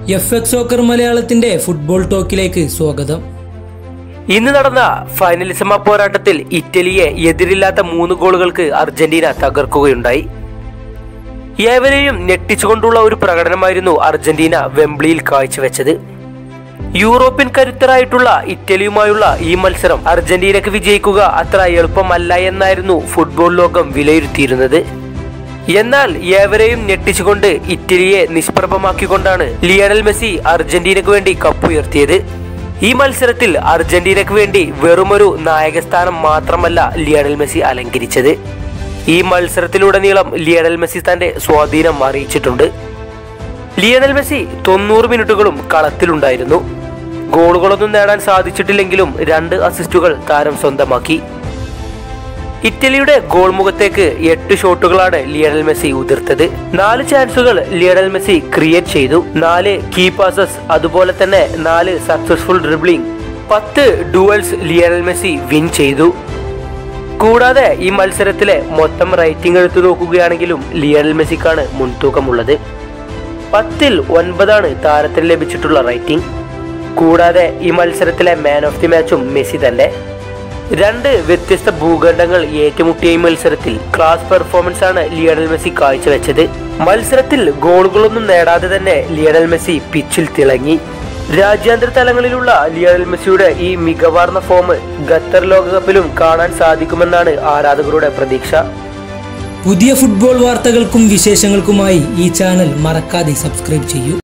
F soccer മലയാളത്തിന്റെ football ടോക്കിലേക്ക് സ്വാഗതം. ഇന്ന് നടന്ന ഫൈനലിസമ പോരാട്ടത്തിൽ ഇറ്റലിയെ എതിരില്ലാത്ത 3 ഗോളുകൾക്ക് അർജന്റീന തകർക്കുകയുണ്ടായി. ഏവരെയും ഞെട്ടിച്ചുകൊണ്ടുള്ള ഒരു പ്രകടനമായിരുന്നു അർജന്റീന വെംബ്ലിയിൽ കാഴ്ചവെച്ചത്. യൂറോപ്യൻ കരുത്തരായിട്ടുള്ള ഇറ്റലിയുമായുള്ള ഈ മത്സരം അർജന്റീനക്ക് വിജയിക്കുക അത്ര എളുപ്പമല്ല എന്നായിരുന്നു ഫുട്ബോൾ ലോകം വിലയിരുത്തിയിരുന്നത്. എന്നാൽ ഏവരെയും ഞെട്ടിച്ചുകൊണ്ട് ഇറ്റലിയെ നിഷ്പ്രഭമാക്കിക്കൊണ്ടാണ് ലിയണൽ മെസ്സി അർജന്റീനക്ക് വേണ്ടി കപ്പുയർത്തിയത്. ഈ മത്സരത്തിൽ അർജന്റീനക്ക് വേണ്ടി വെറുമൊരു നായകസ്ഥാനം മാത്രമല്ല ലിയണൽ മെസ്സി അലങ്കരിച്ചത്. ഈ മത്സരത്തിലുടനീളം ലിയണൽ മെസ്സി തന്റെ സ്വാധീനം അറിയിച്ചിട്ടുണ്ട്. Lionel Messi 90 മിനിറ്റുകളും കളത്തിലുണ്ടായിരുന്നു. ഗോളുകളൊന്നും നേടാൻ സാധിച്ചിട്ടില്ലെങ്കിലും 2 അസിസ്റ്റുകൾ താരം സ്വന്തമാക്കി. ഇറ്റലിയുടെ ഗോൾ മുഖത്തേക്ക് 8 ഷോട്ടുകളാണ് ലിയണൽ മെസ്സി ഉതിർത്തത്. 4 ചാൻസുകൾ ലിയണൽ മെസ്സി ക്രിയേറ്റ് ചെയ്തു. 4 കീ പാസസ്, അതുപോലെ തന്നെ 4 successful dribbling, 10 duels Lionel Messi win ചെയ്തു. കൂടാതെ ഈ മത്സരത്തിലെ മൊത്തം റേറ്റിംഗ് എടുത്തു നോക്കുകയാണെങ്കിലും ലിയണൽ മെസ്സിക്കാണ് മുൻതൂക്കമുള്ളത്. 10ൽ 9 താരത്തിന് ലഭിച്ചിട്ടുള്ള റേറ്റിംഗ്. കൂടാതെ ഈ മത്സരത്തിലെ മാൻ ഓഫ് ദി മാച്ചും മെസ്സി തന്നെ. 2 വ്യത്യസ്ത ഭൂഖണ്ഡങ്ങൾ ഏറ്റുമുട്ടിയ ഈ മത്സരത്തിൽ ക്ലാസ് പെർഫോമൻസ് ആണ് ലിയണൽ മെസ്സി കാഴ്ചവെച്ചത്. മത്സരത്തിൽ ഗോളുകളൊന്നും നേടാതെ തന്നെ ലിയണൽ മെസ്സി പിച്ചിൽ തിളങ്ങി. രാജ്യാന്തര തലങ്ങളിലുള്ള ലിയണൽ മെസ്സിയുടെ ഈ മികവാർന്ന ഫോം ഖത്തർ ലോകകപ്പിലും കാണാൻ സാധിക്കുമെന്നാണ് ആരാധകരുടെ പ്രതീക്ഷ. പുതിയ ഫുട്ബോൾ വാർത്തകൾക്കും വിശേഷങ്ങൾക്കുമായി ഈ ചാനൽ മറക്കാതെ സബ്സ്ക്രൈബ് ചെയ്യൂ.